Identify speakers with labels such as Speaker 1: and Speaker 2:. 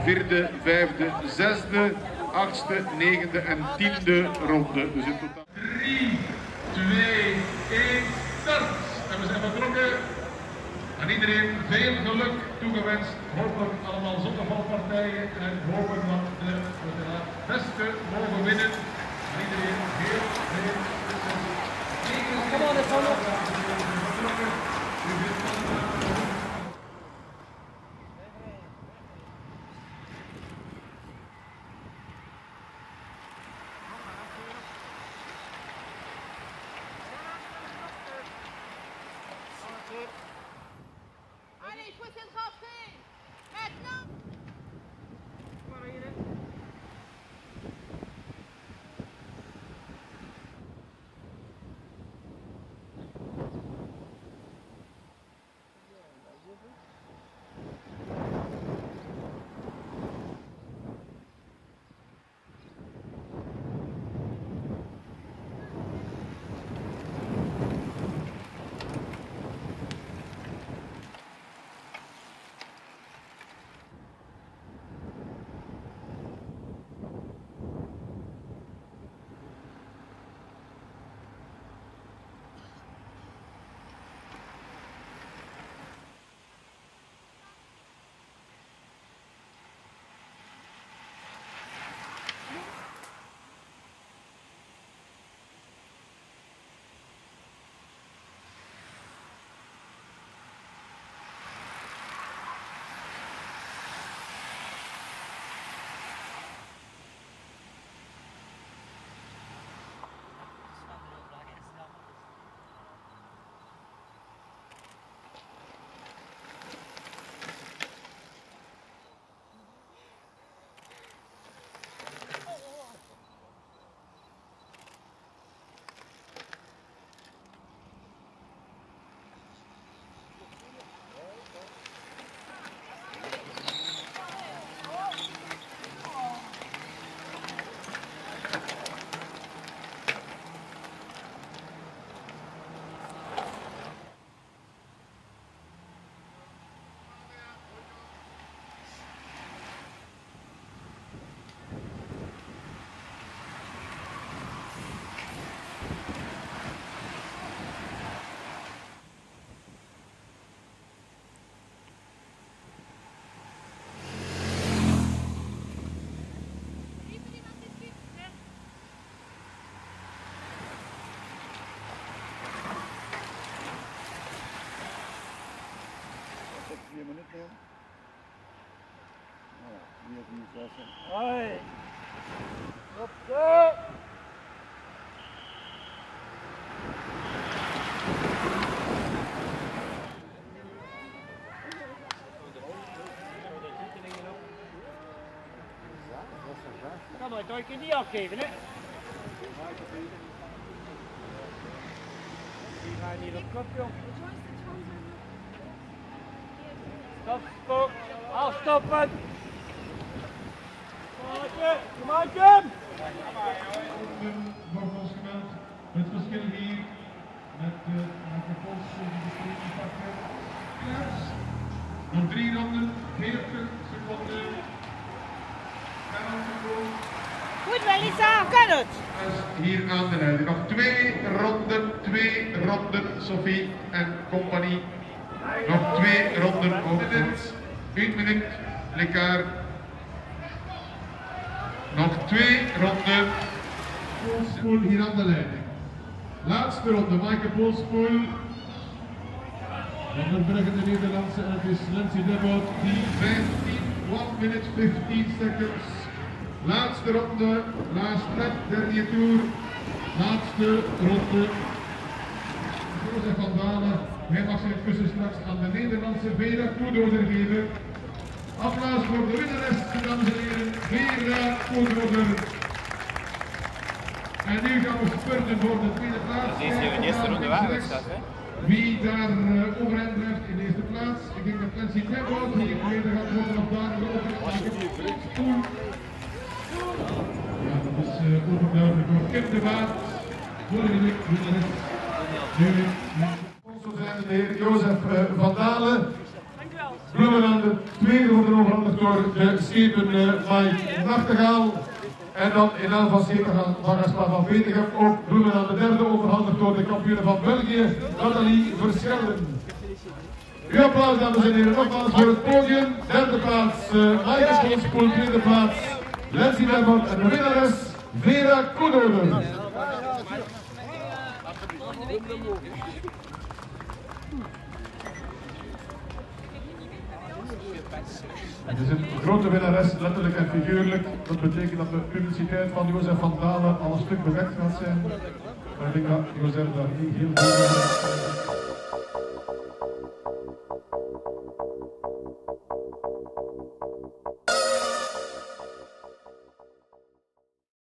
Speaker 1: 4e, 5e, 6e, 8e, 9e en 10e ronde. Dus in totaal 3, 2, 1, start! En we zijn vertrokken. En iedereen veel geluk toegewenst. Hopelijk allemaal zonder valpartijen. En hopen dat de beste mogen winnen. En iedereen heel veel succes.
Speaker 2: Kom op, kom op.
Speaker 3: Allez, il faut essayer de rentrer. Maintenant.
Speaker 2: Hoi! Op zo! Kan maar, toch kun je die afgeven, hè? Die gaan niet op kop, joh. Stop, stop! Afstoppen! Kom aan, Jim!
Speaker 1: Wordt ons gemeld. Het verschil hier met de Pols die de streepje pakken. Klaas. Nog 3 ronden, 40 seconden.
Speaker 3: Goed, Melissa, kan het?
Speaker 1: Hier aan de leiding. Nog 2 ronden, Sophie en compagnie. Nog 2 ronden over 1 minuut, Lekar. Nog 2 ronden. Polspoel hier aan de leiding. Laatste ronde, Maaike Polspoel. Van der Brugge de Nederlandse en het is Lindsay Debot die 1 minute 15 seconds. Laatste ronde, last lap, derde toer. Laatste ronde. Jozef van Dalen, hij mag zijn kussen straks aan de Nederlandse Vera Koedoder geven. Applaus voor de winnares, dames en heren, Vera Koedoder. En nu gaan we spurten voor de tweede plaats.
Speaker 4: Dat is hier in de eerste ronde waar staat, hè?
Speaker 1: Wie daar overeind blijft in de eerste plaats. Ik denk dat Lindsay Debot hier tweede gaat worden of daar lopen. Ja, dat is overduidelijk voor Kim de Waard. Vorige week winnares. Nu sponsor zijn de heer Jozef van Dalen.
Speaker 3: Dankjewel.
Speaker 1: Bloemen aan de tweede worden overhandigd door de schepen Mike Nachtegaal. En dan in naam van schepen van Vetegem ook bloemen aan de derde overhandigd door de kampioene van België, Nathalie Verschelden. Uw applaus, dames en heren, nogmaals voor het podium. Derde plaats Maaike Schoonspoel, tweede plaats Lensie Werbert en de winnares Vera Koedoder. Het is een grote winnares, letterlijk en figuurlijk. Dat betekent dat de publiciteit van Jozef van Dalen al een stuk bedekt gaat zijn. Maar ik denk dat Jozef daar niet heel veel